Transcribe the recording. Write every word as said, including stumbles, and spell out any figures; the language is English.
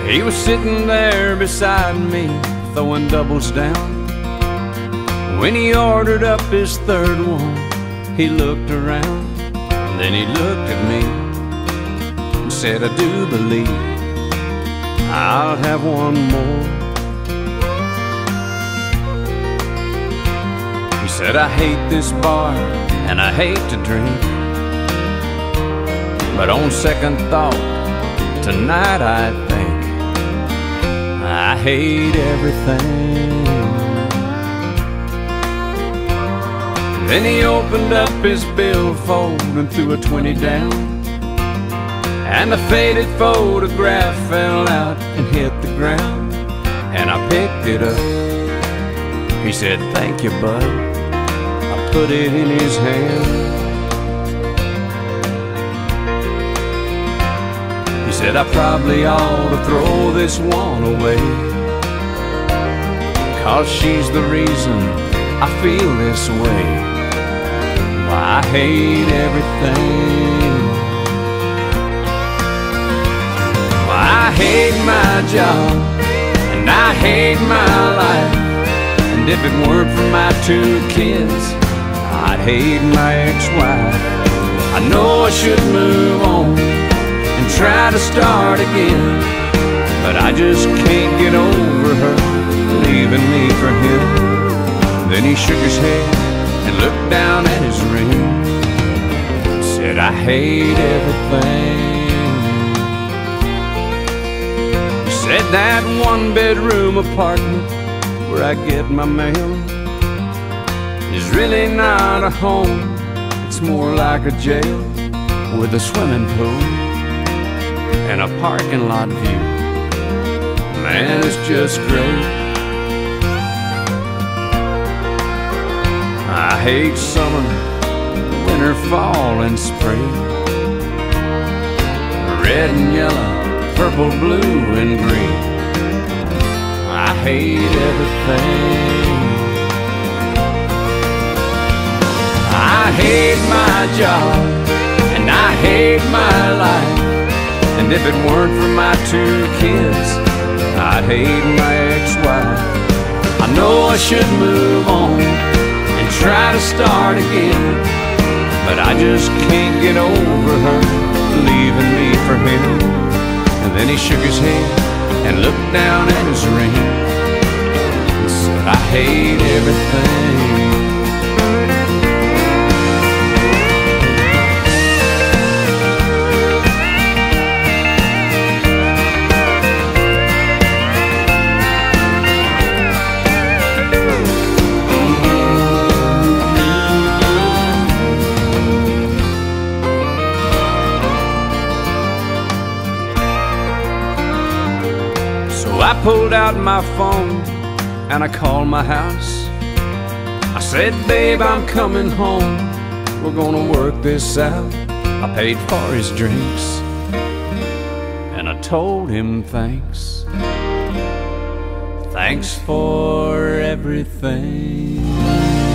He was sitting there beside me, throwing doubles down. When he ordered up his third one, he looked around, and then he looked at me and said, I do believe I'll have one more. He said, I hate this bar and I hate to drink, but on second thought, tonight I think I hate everything. Then he opened up his billfold and threw a twenty down, and a faded photograph fell out and hit the ground, and I picked it up. He said, thank you, bud. I put it in his hand. He said, I probably ought to throw this one away, 'cause she's the reason I feel this way. Why, I hate everything. Why, I hate my job and I hate my life, and if it weren't for my two kids, I'd hate my ex-wife. I know I should move on and try to start again, but I just can't get over her leaving me for him. Then he shook his head and looked down at his ring, said, I hate everything. He said, that one bedroom apartment where I get my mail is really not a home, it's more like a jail, with a swimming pool and a parking lot view. Man, it's just great. I hate summer, winter, fall, and spring, red and yellow, purple, blue, and green. I hate everything. I hate my job and I hate my life, and if it weren't for my two kids, I'd hate my ex-wife. I know I should move on and try to start again, but I just can't get over her leaving me for him. And then he shook his head and looked down at his ring and said, I hate everything. I pulled out my phone and I called my house. I said, babe, I'm coming home, we're gonna work this out. I paid for his drinks and I told him thanks. Thanks for everything.